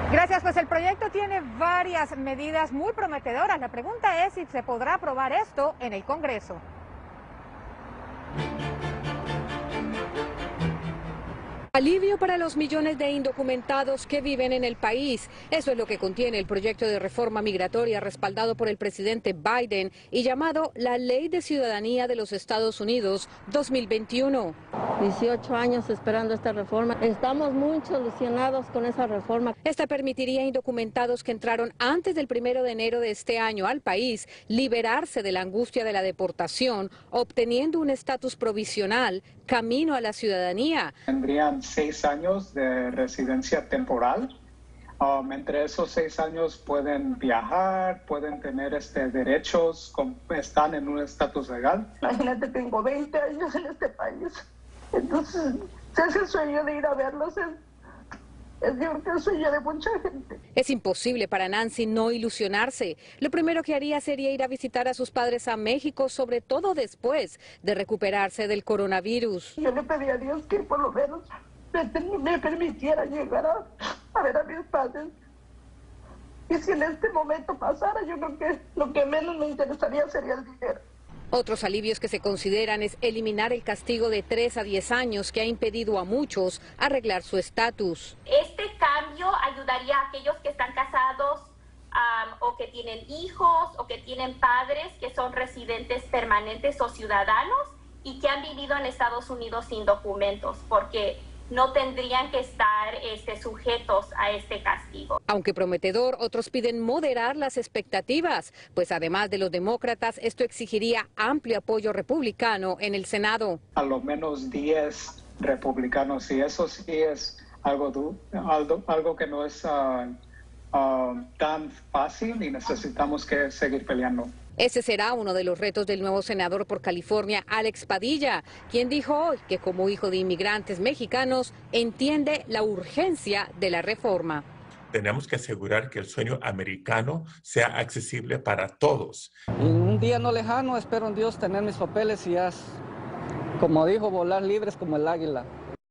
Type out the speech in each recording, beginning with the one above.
Gracias, pues el proyecto tiene varias medidas muy prometedoras. La pregunta es si se podrá aprobar esto en el Congreso. Alivio para los millones de indocumentados que viven en el país. Eso es lo que contiene el proyecto de reforma migratoria respaldado por el presidente Biden y llamado la Ley de Ciudadanía de los Estados Unidos 2021. 18 años esperando esta reforma. Estamos muy ilusionados con esa reforma. Esta permitiría a indocumentados que entraron antes del 1 de enero de este año al país liberarse de la angustia de la deportación, obteniendo un estatus provisional camino a la ciudadanía. Tendrían 6 años de residencia temporal. Entre esos 6 años pueden viajar, pueden tener derechos, están en un estatus legal. Imagínate, tengo 20 años en este país. Entonces, ese sueño de ir a verlos es el sueño de mucha gente. Es imposible para Nancy no ilusionarse. Lo primero que haría sería ir a visitar a sus padres a México, sobre todo después de recuperarse del coronavirus. Yo le pedí a Dios que por lo menos me permitiera llegar a ver a mis padres. Y si en este momento pasara, yo creo que lo que menos me interesaría sería el dinero. Otros alivios que se consideran es eliminar el castigo de 3 a 10 años que ha impedido a muchos arreglar su estatus. Este cambio ayudaría a aquellos que están casados o que tienen hijos o que tienen padres que son residentes permanentes o ciudadanos y que han vivido en Estados Unidos sin documentos, porque no tendrían que estar sujetos a este castigo. Aunque prometedor, otros piden moderar las expectativas, pues además de los demócratas, esto exigiría amplio apoyo republicano en el Senado. A lo menos 10 republicanos, y eso sí es algo que no es tan fácil y necesitamos que seguir peleando. Ese será uno de los retos del nuevo senador por California, Alex Padilla, quien dijo hoy que como hijo de inmigrantes mexicanos entiende la urgencia de la reforma. Tenemos que asegurar que el sueño americano sea accesible para todos. En un día no lejano espero en Dios tener mis papeles y ya, como dijo, volar libres como el águila.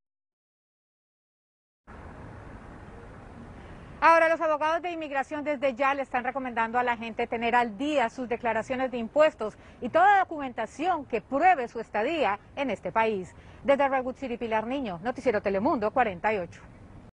Ahora, los abogados de inmigración desde ya le están recomendando a la gente tener al día sus declaraciones de impuestos y toda documentación que pruebe su estadía en este país. Desde Redwood City, Pilar Niño, Noticiero Telemundo 48.